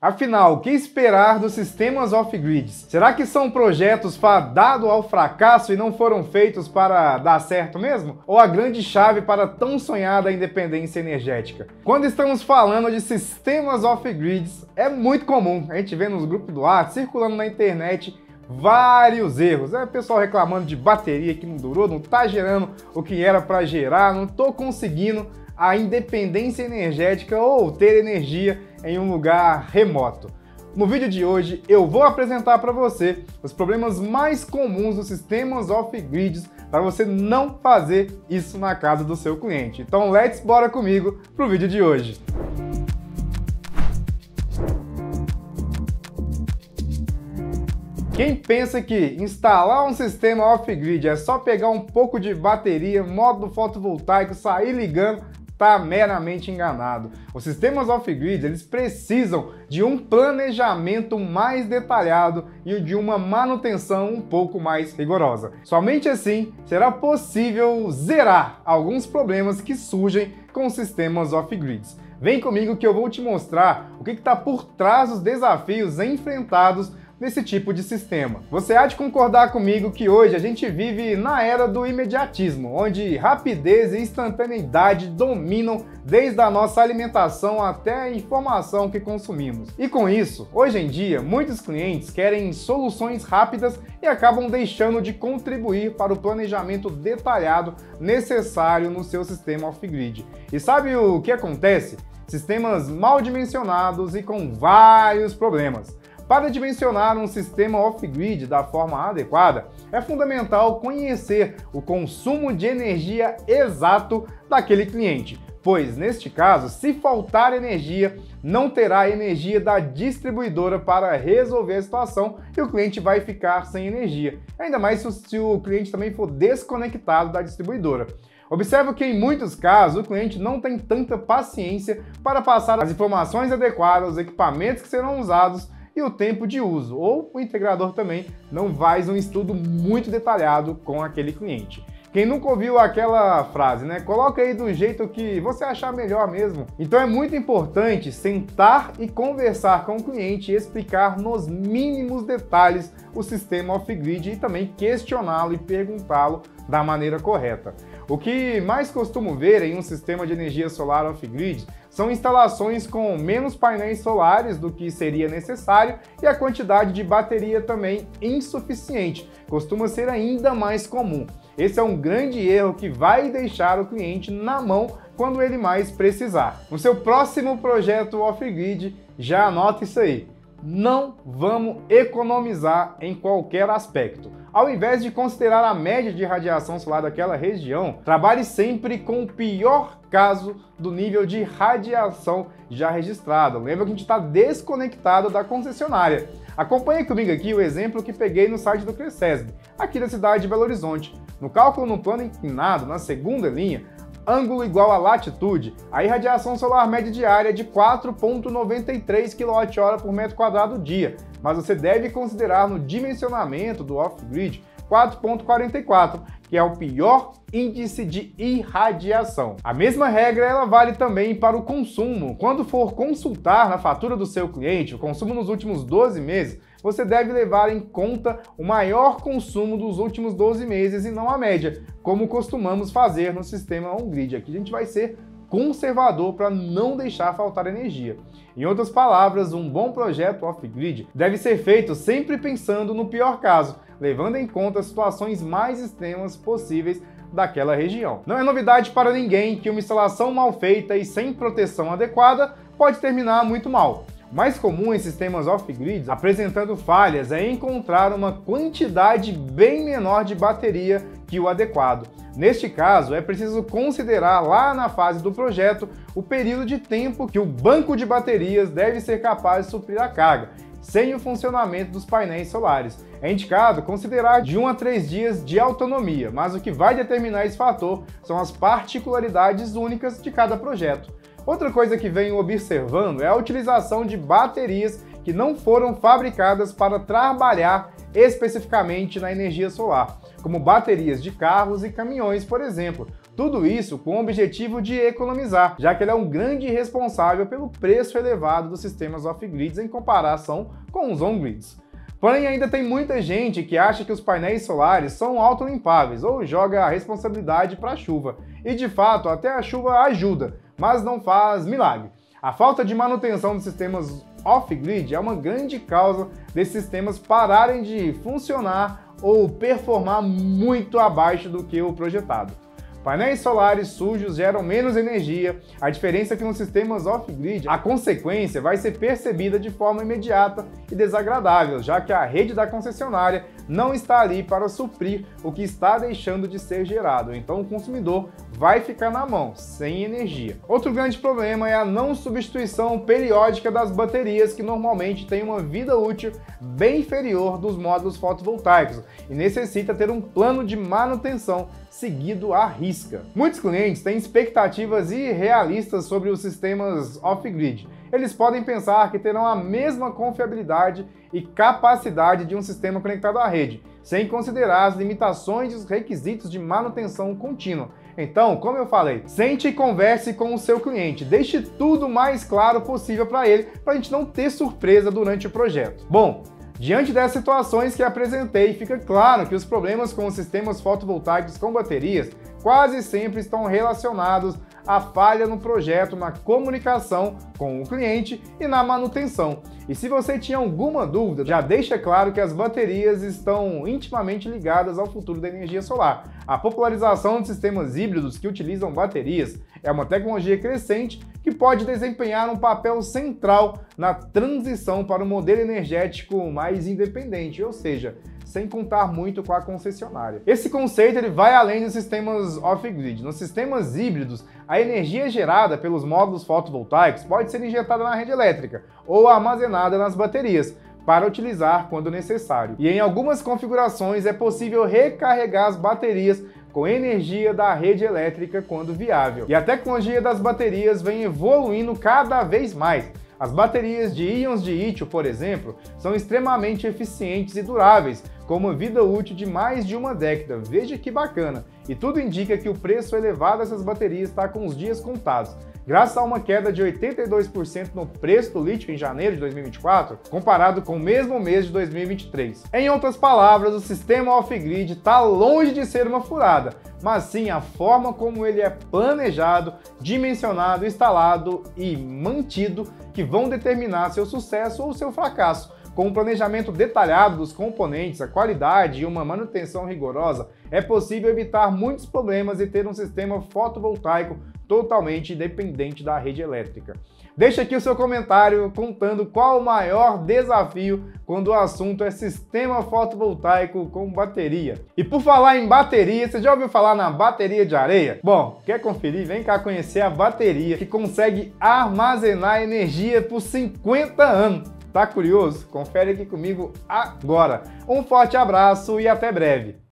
Afinal, o que esperar dos sistemas off-grid? Será que são projetos fadados ao fracasso e não foram feitos para dar certo mesmo? Ou a grande chave para tão sonhada independência energética? Quando estamos falando de sistemas off-grid, é muito comum a gente ver nos grupos do WhatsApp, circulando na internet, vários erros. O pessoal reclamando de bateria que não durou, não está gerando o que era para gerar, não estou conseguindo a independência energética ou ter energia em um lugar remoto. No vídeo de hoje eu vou apresentar para você os problemas mais comuns dos sistemas off-grid para você não fazer isso na casa do seu cliente. Então bora comigo para o vídeo de hoje. Quem pensa que instalar um sistema off-grid é só pegar um pouco de bateria, módulo fotovoltaico, sair ligando, está meramente enganado. Os sistemas off-grid, eles precisam de um planejamento mais detalhado e de uma manutenção um pouco mais rigorosa. Somente assim será possível zerar alguns problemas que surgem com os sistemas off-grid. Vem comigo que eu vou te mostrar o que está por trás dos desafios enfrentados nesse tipo de sistema. Você há de concordar comigo que hoje a gente vive na era do imediatismo, onde rapidez e instantaneidade dominam desde a nossa alimentação até a informação que consumimos. E com isso, hoje em dia, muitos clientes querem soluções rápidas e acabam deixando de contribuir para o planejamento detalhado necessário no seu sistema off-grid. E sabe o que acontece? Sistemas mal dimensionados e com vários problemas. Para dimensionar um sistema off-grid da forma adequada, é fundamental conhecer o consumo de energia exato daquele cliente, pois, neste caso, se faltar energia, não terá energia da distribuidora para resolver a situação e o cliente vai ficar sem energia, ainda mais se o cliente também for desconectado da distribuidora. Observe que em muitos casos o cliente não tem tanta paciência para passar as informações adequadas aos equipamentos que serão usados e o tempo de uso, ou o integrador também não faz um estudo muito detalhado com aquele cliente. Quem nunca ouviu aquela frase, né? Coloca aí do jeito que você achar melhor mesmo. Então é muito importante sentar e conversar com o cliente e explicar nos mínimos detalhes o sistema off-grid e também questioná-lo e perguntá-lo da maneira correta. O que mais costumo ver em um sistema de energia solar off-grid são instalações com menos painéis solares do que seria necessário e a quantidade de bateria também insuficiente. Costuma ser ainda mais comum. Esse é um grande erro que vai deixar o cliente na mão quando ele mais precisar. No seu próximo projeto off-grid, já anota isso aí. Não vamos economizar em qualquer aspecto. Ao invés de considerar a média de radiação solar daquela região, trabalhe sempre com o pior caso do nível de radiação já registrado. Lembra que a gente está desconectado da concessionária. Acompanhe comigo aqui o exemplo que peguei no site do CRECESB, aqui da cidade de Belo Horizonte. No cálculo no plano inclinado, na segunda linha, ângulo igual à latitude, a irradiação solar média diária é de 4,93 kWh por metro quadrado dia, mas você deve considerar no dimensionamento do off-grid 4,44, que é o pior índice de irradiação. A mesma regra ela vale também para o consumo. Quando for consultar na fatura do seu cliente o consumo nos últimos 12 meses, você deve levar em conta o maior consumo dos últimos 12 meses e não a média, como costumamos fazer no sistema on-grid. Aqui a gente vai ser conservador para não deixar faltar energia. Em outras palavras, um bom projeto off-grid deve ser feito sempre pensando no pior caso, levando em conta as situações mais extremas possíveis daquela região. Não é novidade para ninguém que uma instalação mal feita e sem proteção adequada pode terminar muito mal. O mais comum em sistemas off-grid apresentando falhas é encontrar uma quantidade bem menor de bateria que o adequado. Neste caso, é preciso considerar lá na fase do projeto o período de tempo que o banco de baterias deve ser capaz de suprir a carga, sem o funcionamento dos painéis solares. É indicado considerar de 1 a 3 dias de autonomia, mas o que vai determinar esse fator são as particularidades únicas de cada projeto. Outra coisa que venho observando é a utilização de baterias que não foram fabricadas para trabalhar especificamente na energia solar, como baterias de carros e caminhões, por exemplo. Tudo isso com o objetivo de economizar, já que ele é um grande responsável pelo preço elevado dos sistemas off-grids em comparação com os on-grids. Porém, ainda tem muita gente que acha que os painéis solares são autolimpáveis ou joga a responsabilidade para a chuva. E de fato, até a chuva ajuda, mas não faz milagre. A falta de manutenção dos sistemas off-grid é uma grande causa desses sistemas pararem de funcionar ou performar muito abaixo do que o projetado. Painéis solares sujos geram menos energia, a diferença é que nos sistemas off-grid a consequência vai ser percebida de forma imediata e desagradável, já que a rede da concessionária não está ali para suprir o que está deixando de ser gerado, então o consumidor vai ficar na mão, sem energia. Outro grande problema é a não substituição periódica das baterias, que normalmente têm uma vida útil bem inferior dos módulos fotovoltaicos e necessita ter um plano de manutenção seguido à risca. Muitos clientes têm expectativas irrealistas sobre os sistemas off-grid. Eles podem pensar que terão a mesma confiabilidade e capacidade de um sistema conectado à rede, sem considerar as limitações e os requisitos de manutenção contínua. Então, como eu falei, sente e converse com o seu cliente, deixe tudo o mais claro possível para ele, para a gente não ter surpresa durante o projeto. Bom, diante das situações que apresentei, fica claro que os problemas com os sistemas fotovoltaicos com baterias quase sempre estão relacionados à falha no projeto, na comunicação com o cliente e na manutenção. E se você tinha alguma dúvida, já deixa claro que as baterias estão intimamente ligadas ao futuro da energia solar. A popularização de sistemas híbridos que utilizam baterias é uma tecnologia crescente que pode desempenhar um papel central na transição para um modelo energético mais independente, ou seja, sem contar muito com a concessionária. Esse conceito ele vai além dos sistemas off-grid. Nos sistemas híbridos, a energia gerada pelos módulos fotovoltaicos pode ser injetada na rede elétrica ou armazenada nas baterias, para utilizar quando necessário. E em algumas configurações é possível recarregar as baterias com energia da rede elétrica quando viável. E a tecnologia das baterias vem evoluindo cada vez mais. As baterias de íons de lítio, por exemplo, são extremamente eficientes e duráveis, com uma vida útil de mais de uma década. Veja que bacana! E tudo indica que o preço elevado dessas baterias está com os dias contados, graças a uma queda de 82% no preço do lítio em janeiro de 2024, comparado com o mesmo mês de 2023. Em outras palavras, o sistema off-grid está longe de ser uma furada, mas sim a forma como ele é planejado, dimensionado, instalado e mantido que vão determinar seu sucesso ou seu fracasso. Com um planejamento detalhado dos componentes, a qualidade e uma manutenção rigorosa, é possível evitar muitos problemas e ter um sistema fotovoltaico totalmente independente da rede elétrica. Deixe aqui o seu comentário contando qual o maior desafio quando o assunto é sistema fotovoltaico com bateria. E por falar em bateria, você já ouviu falar na bateria de areia? Bom, quer conferir? Vem cá conhecer a bateria que consegue armazenar energia por 50 anos. Tá curioso? Confere aqui comigo agora. Um forte abraço e até breve!